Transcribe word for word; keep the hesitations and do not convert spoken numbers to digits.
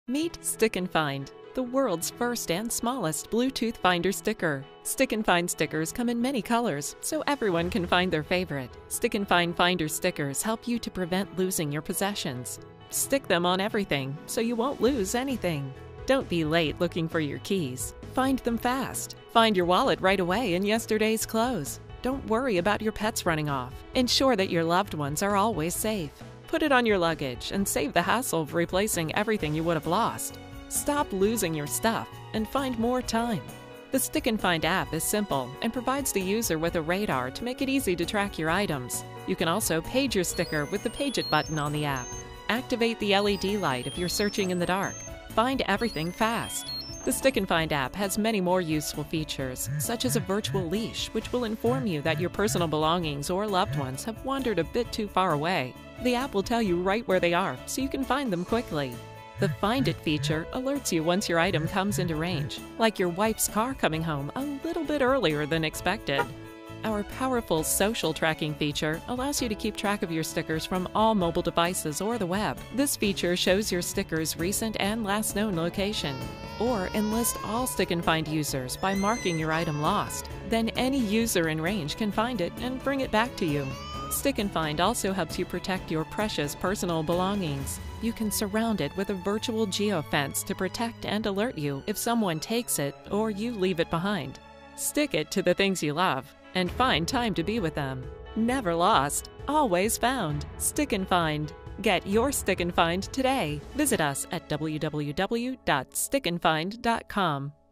Meet StickNFind, the world's first and smallest Bluetooth finder sticker. StickNFind stickers come in many colors, so everyone can find their favorite. StickNFind finder stickers help you to prevent losing your possessions. Stick them on everything, so you won't lose anything. Don't be late looking for your keys. Find them fast. Find your wallet right away in yesterday's clothes. Don't worry about your pets running off. Ensure that your loved ones are always safe. Put it on your luggage and save the hassle of replacing everything you would have lost. Stop losing your stuff and find more time. The StickNFind app is simple and provides the user with a radar to make it easy to track your items. You can also page your sticker with the Page It button on the app. Activate the L E D light if you're searching in the dark. Find everything fast. The StickNFind app has many more useful features, such as a virtual leash, which will inform you that your personal belongings or loved ones have wandered a bit too far away. The app will tell you right where they are, so you can find them quickly. The Find It feature alerts you once your item comes into range, like your wife's car coming home a little bit earlier than expected. Our powerful social tracking feature allows you to keep track of your stickers from all mobile devices or the web. This feature shows your sticker's recent and last known location. Or enlist all StickNFind users by marking your item lost. Then any user in range can find it and bring it back to you. StickNFind also helps you protect your precious personal belongings. You can surround it with a virtual geofence to protect and alert you if someone takes it or you leave it behind. Stick it to the things you love and find time to be with them. Never lost, always found. StickNFind. Get your StickNFind today. Visit us at w w w dot stick n find dot com.